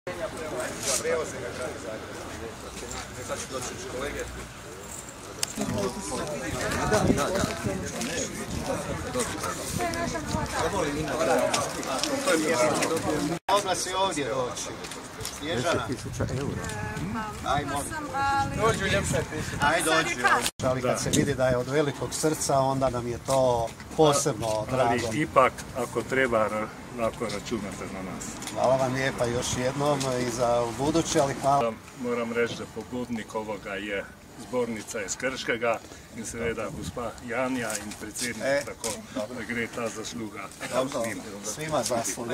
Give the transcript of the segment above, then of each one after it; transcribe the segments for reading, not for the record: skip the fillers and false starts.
Prijevoznika grada Zagreba. Sad ću doći kolege. Mogla si ovdje doći. Snježana. 10.000 eura. Dođu ljepše. Ajde dođi. Ali kad se vidi da je od velikog srca, onda nam je to posebno drago. Ali ipak, ako treba, lako računate na nas. Hvala vam lijepa još jednom i za buduće, ali hvala. Moram reći da pobudnik ovoga je zbornica iz Krškega in seveda gospa Janja in predsednik, tako da gre ta zasluga svima zasluga.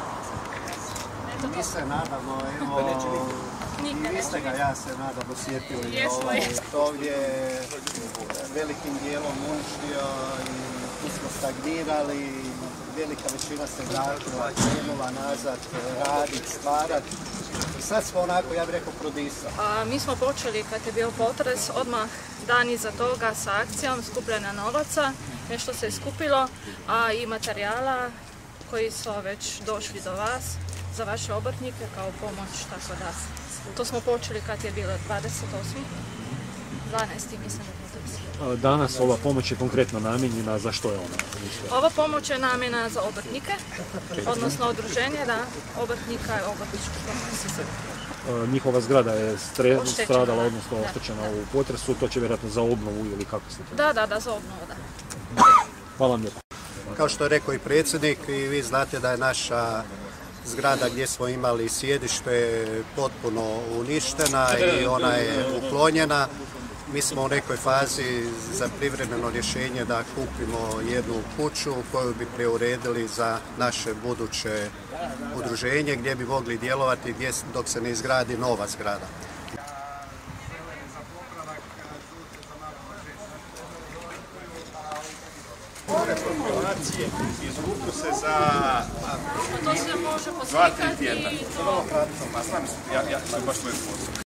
Mi se nadamo, evo, vi ste ga, ja se nadam, osjetili. Ovdje je velikim dijelom uništio i tu smo stagnirali. Velika većina se vratila, krenula nazad, raditi, stvarati. I sad smo onako, ja bih rekao, prodisali. Mi smo počeli kad je bio potres, odmah dan iza toga sa akcijom skupljanja novaca. Nešto se je skupilo, a i materijala koji su već došli do vas, za vaše obrtnike kao pomoć, tako da to smo počeli kad je bilo 28. 12. mislim da potres. Danas ova pomoć je konkretno namijenjena, za što je ona? Ova pomoć je namijenjena za obrtnike, odnosno udruženje obrtnika i obrtničkoj. Njihova zgrada je stradala, odnosno oštećena u potresu, to će vjerojatno za obnovu ili kako se to? Da, za obnovu, da. Hvala vam lijepo. Kao što je rekao i predsjednik, i vi znate da je naša zgrada gdje smo imali sjedište potpuno uništena i ona je uklonjena. Mi smo u nekoj fazi za privremeno rješenje da kupimo jednu kuću koju bi preuredili za naše buduće udruženje gdje bi mogli djelovati dok se ne izgradi nova zgrada. Izvuku se za 2-3 tjedna. Ja baš svoj posao.